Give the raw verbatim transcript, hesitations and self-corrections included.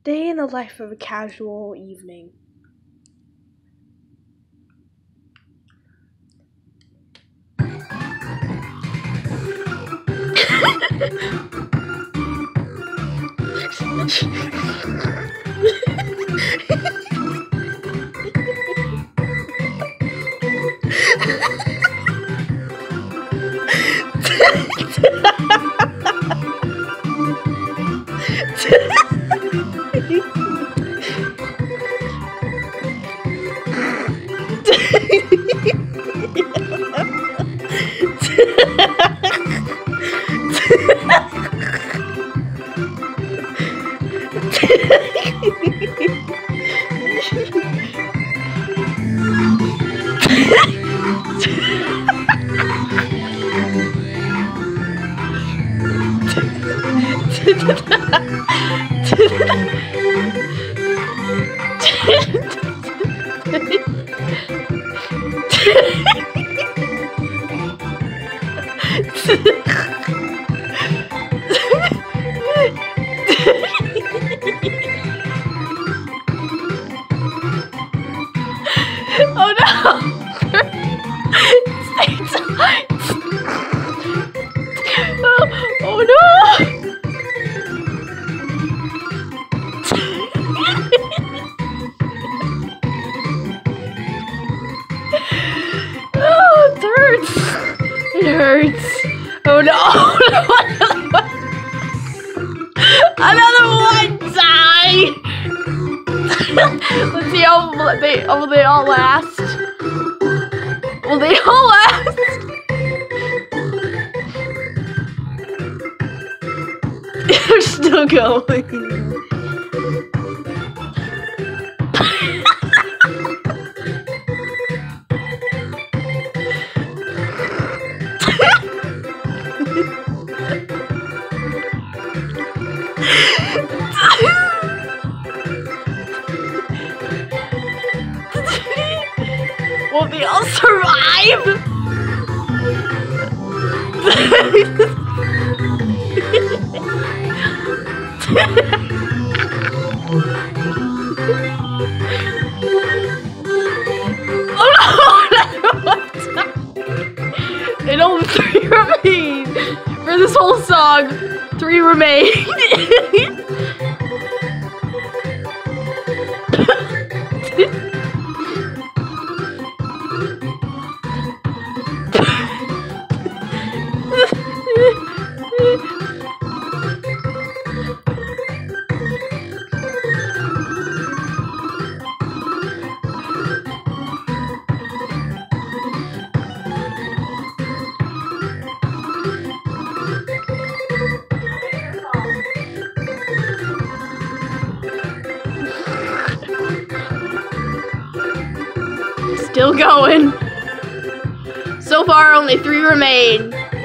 Day in the life of a casual evening. Oh no! Stay tight! Oh, oh no! Oh, it hurts! It hurts! Oh no! Another one die! Let's see how they, oh, they all last. Will they all last? They're still going. Will they all survive? Oh no! And only three remain for this whole song. Three remain. Still going. So far, only three remain.